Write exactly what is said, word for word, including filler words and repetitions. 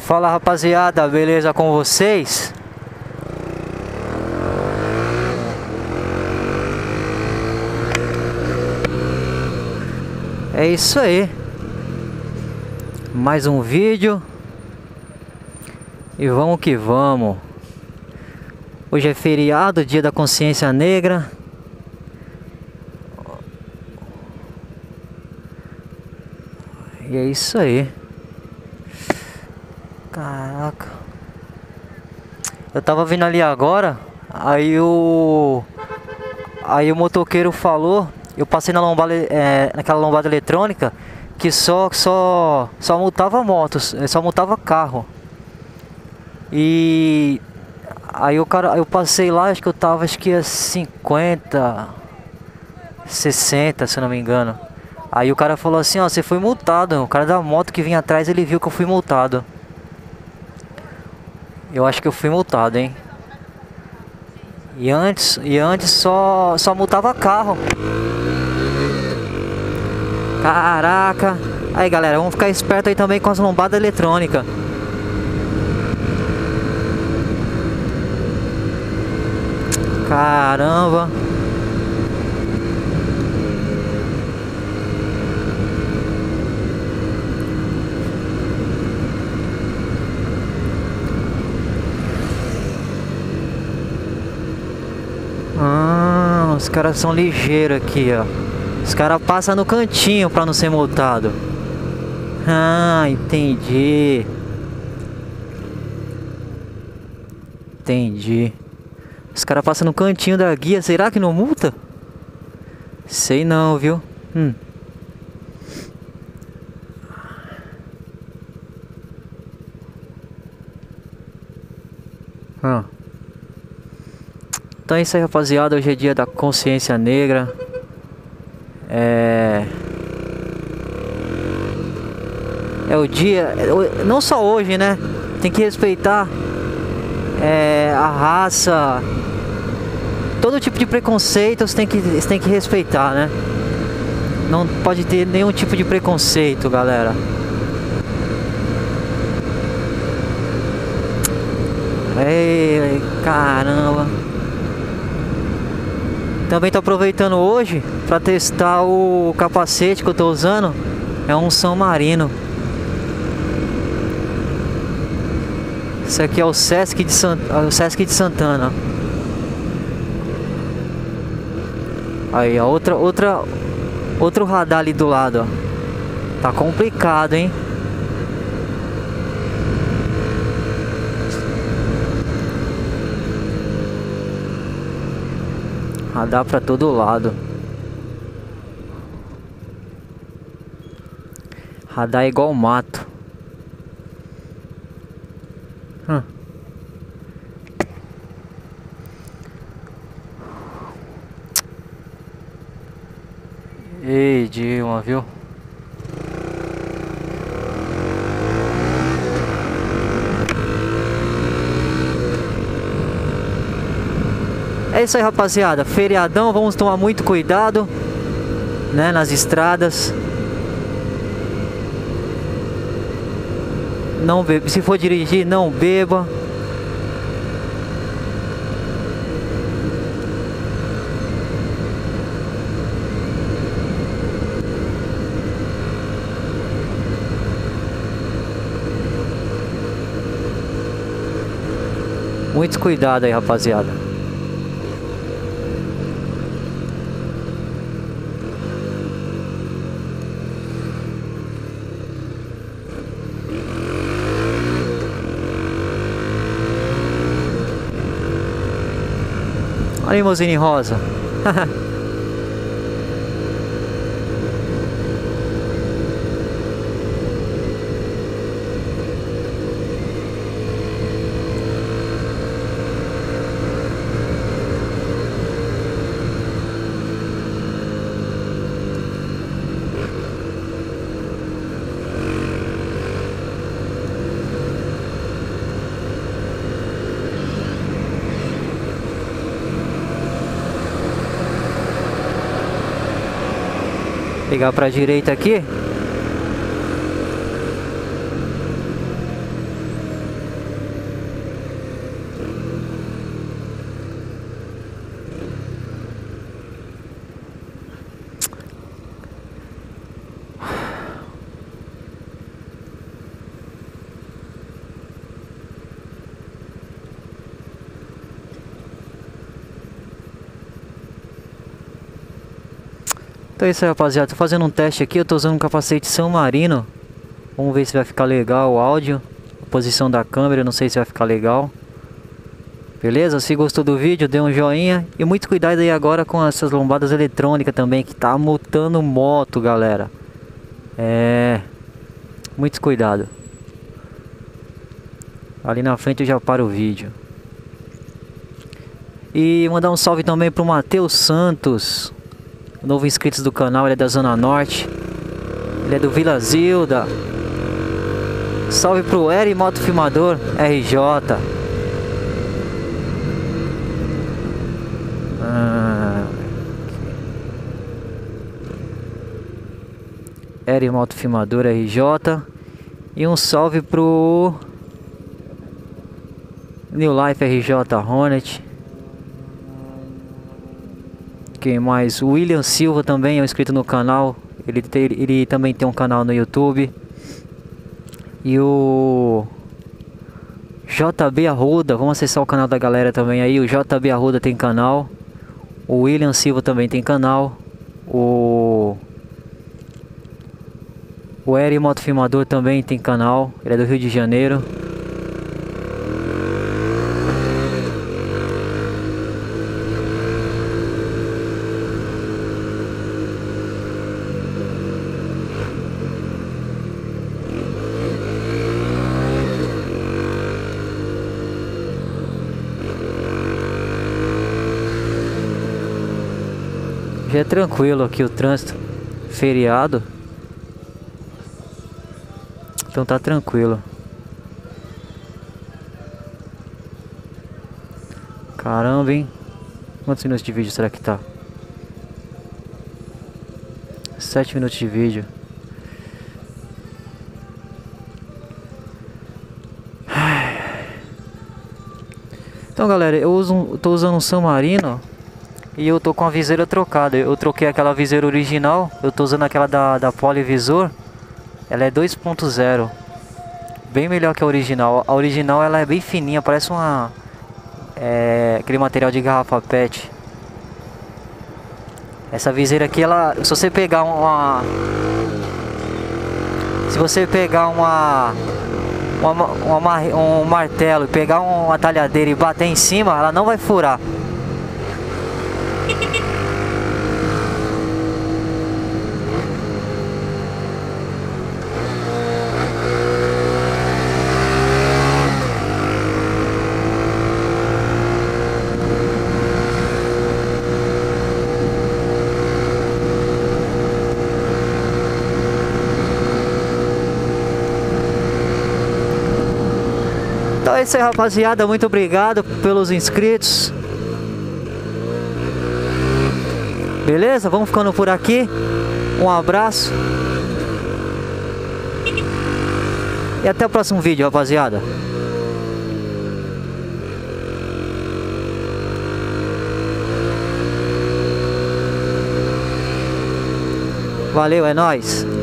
Fala rapaziada, beleza com vocês? É isso aí. Mais um vídeo. E vamos que vamos. Hoje é feriado, dia da consciência negra. E é isso aí. Caraca. Eu tava vindo ali agora. Aí o Aí o motoqueiro falou. Eu passei na lombada, é, naquela lombada eletrônica, que só, só, só multava motos, só multava carro. E aí o cara, eu passei lá, acho que eu tava, acho que a cinquenta, sessenta, se eu não me engano. Aí o cara falou assim, ó, você foi multado. O cara da moto que vinha atrás, ele viu que eu fui multado. Eu acho que eu fui multado, hein. E antes, e antes só, só multava carro. Caraca. Aí galera, vamos ficar esperto aí também com as lombadas eletrônicas. Caramba. Ah, os caras são ligeiros aqui, ó. Os caras passam no cantinho pra não ser multado. Ah, entendi. Entendi. Os caras passam no cantinho da guia. Será que não multa? Sei não, viu? Hum. Ah. Então é isso aí, rapaziada. Hoje é dia da consciência negra. É... É o dia... Não só hoje, né? Tem que respeitar é, a raça. Todo tipo de preconceito você tem que, você tem que respeitar, né? Não pode ter nenhum tipo de preconceito, galera. Ei, caramba. Também tô aproveitando hoje para testar o capacete que eu tô usando. É um São Marino. Esse aqui é o Sesc de, Sant... o Sesc de Santana. Aí, a outra, outra, outro radar ali do lado, ó. Tá complicado, hein? Radar pra todo lado. Radar é igual mato. Hum. Ei, Dilma, viu? É isso aí, rapaziada. Feriadão, vamos tomar muito cuidado, né, nas estradas. Não bebe, se for dirigir, não beba. Muito cuidado aí, rapaziada. Olha a limusine rosa. Pegar pra direita aqui. Então é isso aí, rapaziada. Tô fazendo um teste aqui. Eu tô usando um capacete San Marino. Vamos ver se vai ficar legal o áudio. A posição da câmera, não sei se vai ficar legal. Beleza? Se gostou do vídeo, dê um joinha. E muito cuidado aí agora com essas lombadas eletrônicas também, que tá multando moto, galera. É... Muito cuidado. Ali na frente eu já paro o vídeo. E mandar um salve também pro Matheus Santos, novo inscrito do canal, ele é da Zona Norte. Ele é do Vila Zilda. Salve pro Eri Motofilmador R J. Ah, Eri Motofilmador R J. E um salve pro New Life R J Hornet. Quem mais? O William Silva também é um inscrito no canal. Ele, tem, ele também tem um canal no YouTube. E o J B Arruda, vamos acessar o canal da galera também aí. O J B Arruda tem canal. O William Silva também tem canal. O O Eri Motofilmador também tem canal. Ele é do Rio de Janeiro. Já é tranquilo aqui o trânsito, feriado, então tá tranquilo. Caramba, hein? Quantos minutos de vídeo será que tá? Sete minutos de vídeo. Então, galera, eu uso, um, tô usando um San Marino. E eu tô com a viseira trocada. Eu troquei aquela viseira original. Eu tô usando aquela da, da Polivisor. Ela é dois ponto zero. Bem melhor que a original. A original ela é bem fininha. Parece uma... É, aquele material de garrafa pet. Essa viseira aqui, ela... Se você pegar uma... Se você pegar uma... uma, uma um martelo e pegar uma talhadeira e bater em cima, ela não vai furar. Então é isso aí, rapaziada, muito obrigado pelos inscritos. Beleza? Vamos ficando por aqui. Um abraço. E até o próximo vídeo, rapaziada. Valeu, é nóis.